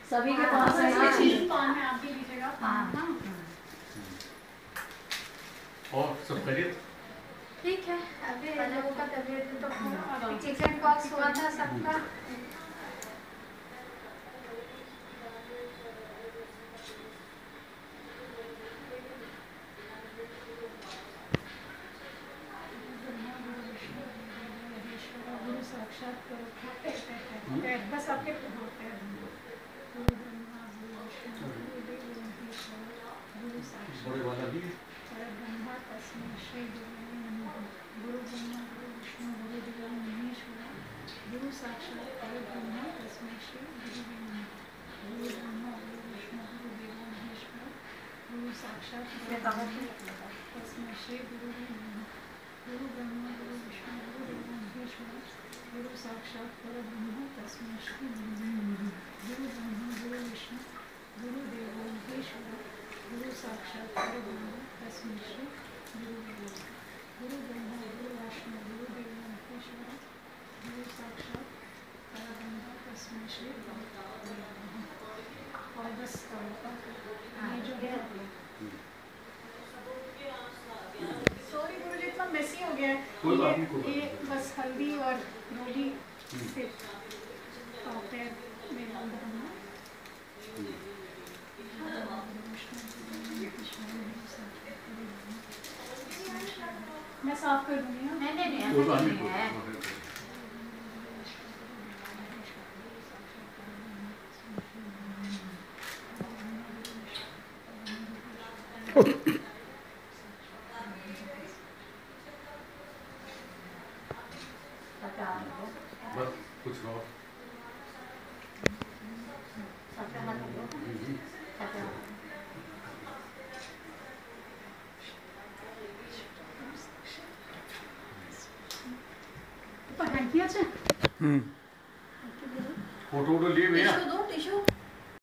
सभी के पास है। कौन है आप भी लीजिएगा। हाँ और सब खैरियत? ठीक है। अभी लोगों का तबीयत तो चिकन पॉक्स हुआ था सबका। बस आपके होते हैं बड़े वाला भी ब्रह्मा तस्मै श्री गुरु ब्रह्मा गुरु विष्णु गुरु देवो महेश्वरा गुरु साक्षात् परब्रह्म तस्मै श्री गुरु ब्रह्मा गुरु विष्णु गुरु देवो महेश्वरा गुरु साक्षात् तस्मै श्री गुरु ब्रह्मा गुरु विष्णु गुरु देवो महेश्वरा गुरु साक्षात् परब्रह्म तस्मै श्री गुरु ब्रह्मा गुरु विष्णु गुरु देवो महेश्वरा गुरु साक्षात् परब्रह्म तस्मै श्री गुरु ब्रह्मा गुरु विष्णु गुरु देवो महेश्वरा गुरु साक्षात् परब्रह्म तस्मै श्री और बस ये जो है सॉरी गुरु जी इतना मेसी हो गया है। ये बस हल्दी और रोटी से पैर में डालना। मैं साफ कर दूंगी। नहीं नहीं नहीं है। बस कुछ और फोटो लिए भैया। टिश्यू दो टिश्यू।